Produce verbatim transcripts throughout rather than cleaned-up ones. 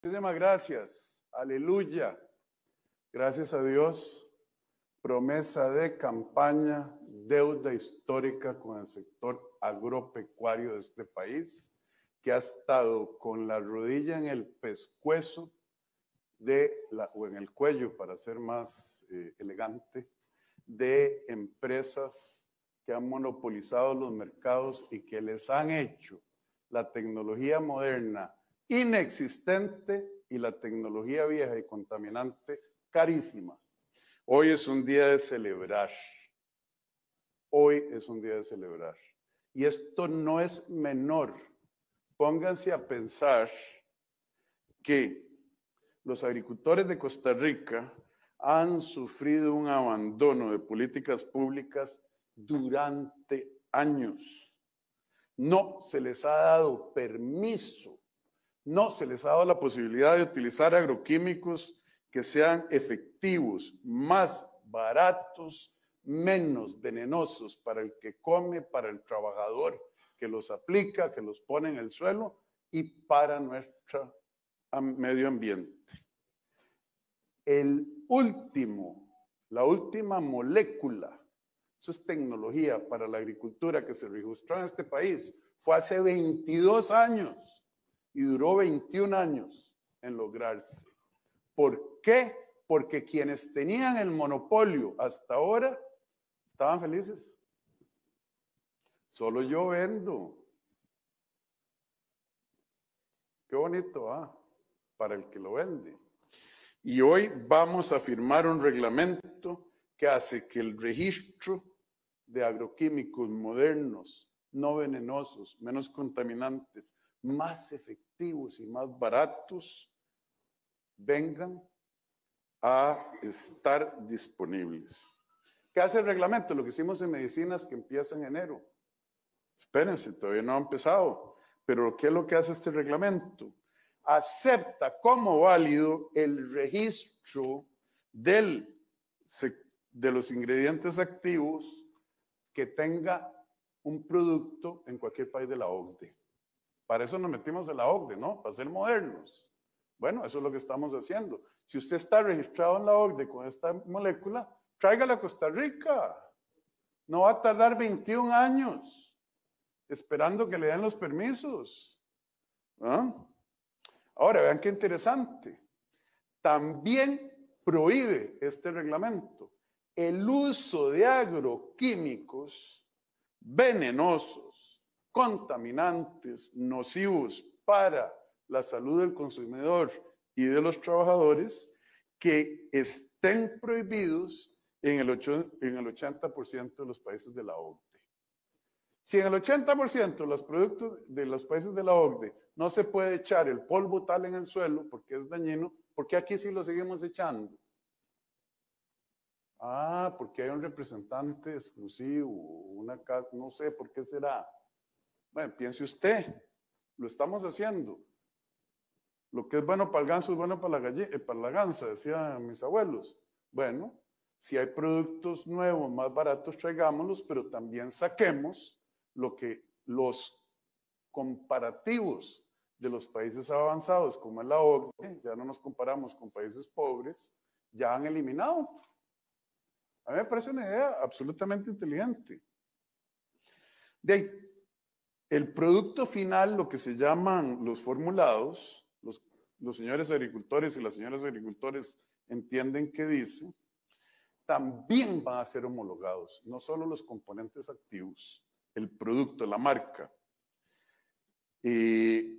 Muchísimas gracias. Aleluya. Gracias a Dios. Promesa de campaña, deuda histórica con el sector agropecuario de este país, que ha estado con la rodilla en el pescuezo de la, o en el cuello, para ser más eh, elegante, de empresas que han monopolizado los mercados y que les han hecho la tecnología moderna inexistente y la tecnología vieja y contaminante carísima. Hoy es un día de celebrar. Hoy es un día de celebrar. Y esto no es menor. Pónganse a pensar que los agricultores de Costa Rica han sufrido un abandono de políticas públicas durante años. No se les ha dado permiso, no se les ha dado la posibilidad de utilizar agroquímicos que sean efectivos, más baratos, menos venenosos para el que come, para el trabajador que los aplica, que los pone en el suelo y para nuestro medio ambiente. El último, la última molécula, eso es tecnología para la agricultura que se registró en este país, fue hace veintidós años y duró veintiún años en lograrse. ¿Por qué? Porque quienes tenían el monopolio hasta ahora estaban felices. Solo yo vendo. Qué bonito, ¿ah? Para el que lo vende. Y hoy vamos a firmar un reglamento que hace que el registro de agroquímicos modernos, no venenosos, menos contaminantes, más efectivos y más baratos, vengan a estar disponibles. ¿Qué hace el reglamento? Lo que hicimos en medicinas que empieza en enero. Espérense, todavía no ha empezado. Pero ¿qué es lo que hace este reglamento? Acepta como válido el registro del, de los ingredientes activos que tenga un producto en cualquier país de la O C D E. Para eso nos metimos en la O C D E, ¿no? Para ser modernos. Bueno, eso es lo que estamos haciendo. Si usted está registrado en la O C D E con esta molécula, tráigala a Costa Rica. No va a tardar veintiún años esperando que le den los permisos. ¿Ah? Ahora, vean qué interesante. También prohíbe este reglamento el uso de agroquímicos venenosos, contaminantes, nocivos para la salud del consumidor y de los trabajadores que estén prohibidos en el, ocho, en el ochenta por ciento de los países de la O C D E. Si en el ochenta por ciento de los productos de los países de la O C D E no se puede echar el polvo tal en el suelo porque es dañino, ¿por qué aquí sí lo seguimos echando? Ah, porque hay un representante exclusivo, una casa, no sé por qué será. Bueno, piense usted, lo estamos haciendo. Lo que es bueno para el ganso es bueno para la, galle, para la gansa, decían mis abuelos. Bueno, si hay productos nuevos, más baratos, traigámoslos, pero también saquemos lo que los comparativos de los países avanzados, como es la O C D E, ya no nos comparamos con países pobres, ya han eliminado. A mí me parece una idea absolutamente inteligente. De ahí, el producto final, lo que se llaman los formulados, los, los señores agricultores y las señoras agricultores entienden qué dice, también van a ser homologados, no solo los componentes activos, el producto, la marca. Eh,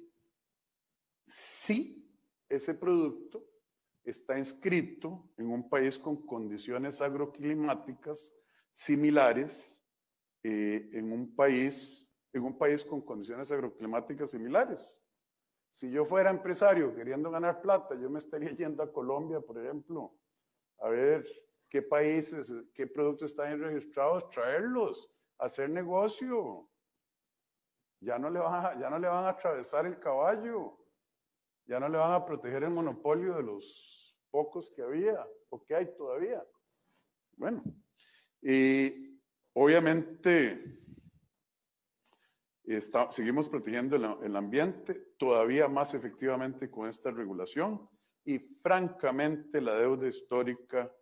si ese producto está inscrito en un país con condiciones agroclimáticas similares, eh, en un país, en un país con condiciones agroclimáticas similares. Si yo fuera empresario queriendo ganar plata, yo me estaría yendo a Colombia, por ejemplo, a ver qué países, qué productos están registrados, traerlos, hacer negocio. Ya no le van a, ya no le van a atravesar el caballo. Ya no le van a proteger el monopolio de los pocos que había, o que hay todavía. Bueno, y obviamente Está, seguimos protegiendo el, el ambiente todavía más efectivamente con esta regulación y francamente la deuda histórica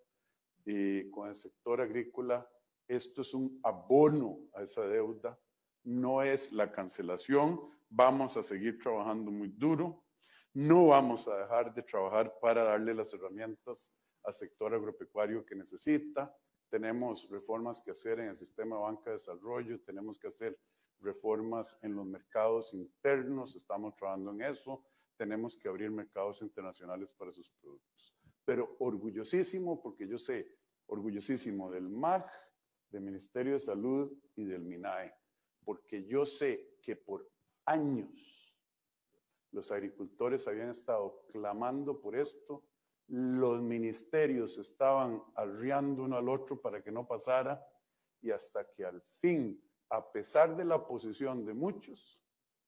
eh, con el sector agrícola, esto es un abono a esa deuda, no es la cancelación. Vamos a seguir trabajando muy duro, no vamos a dejar de trabajar para darle las herramientas al sector agropecuario que necesita. Tenemos reformas que hacer en el sistema de banca de desarrollo, tenemos que hacer reformas en los mercados internos, estamos trabajando en eso, tenemos que abrir mercados internacionales para sus productos. Pero orgullosísimo, porque yo sé, orgullosísimo del M A G, del Ministerio de Salud y del MINAE, porque yo sé que por años los agricultores habían estado clamando por esto, los ministerios estaban arriando uno al otro para que no pasara, y hasta que al fin, a pesar de la oposición de muchos,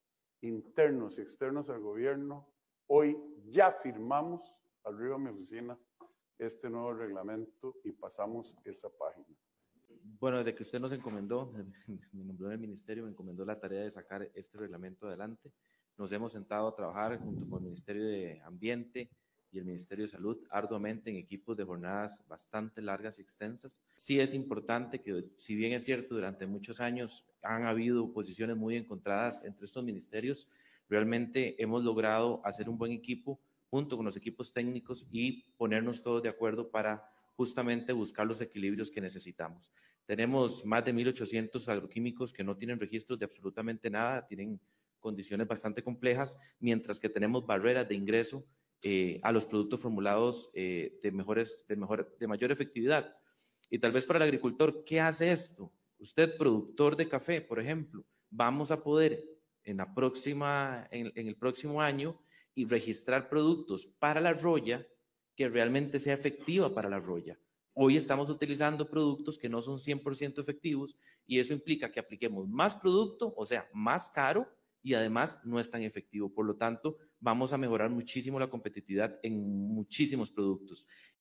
internos y externos al gobierno, hoy ya firmamos, arriba de mi oficina, este nuevo reglamento y pasamos esa página. Bueno, desde que usted nos encomendó, me nombró en el ministerio, me encomendó la tarea de sacar este reglamento adelante. Nos hemos sentado a trabajar junto con el Ministerio de Ambiente y el Ministerio de Salud arduamente en equipos de jornadas bastante largas y extensas. Sí es importante que, si bien es cierto, durante muchos años han habido posiciones muy encontradas entre estos ministerios, realmente hemos logrado hacer un buen equipo junto con los equipos técnicos y ponernos todos de acuerdo para justamente buscar los equilibrios que necesitamos. Tenemos más de mil ochocientos agroquímicos que no tienen registros de absolutamente nada, tienen condiciones bastante complejas, mientras que tenemos barreras de ingreso eh, a los productos formulados eh, de, mejores, de, mejor, de mayor efectividad. Y tal vez para el agricultor, ¿qué hace esto? Usted, productor de café, por ejemplo, vamos a poder en, la próxima, en, en el próximo año y registrar productos para la roya que realmente sea efectiva para la roya. Hoy estamos utilizando productos que no son cien por ciento efectivos y eso implica que apliquemos más producto, o sea, más caro, y además no es tan efectivo. Por lo tanto, vamos a mejorar muchísimo la competitividad en muchísimos productos.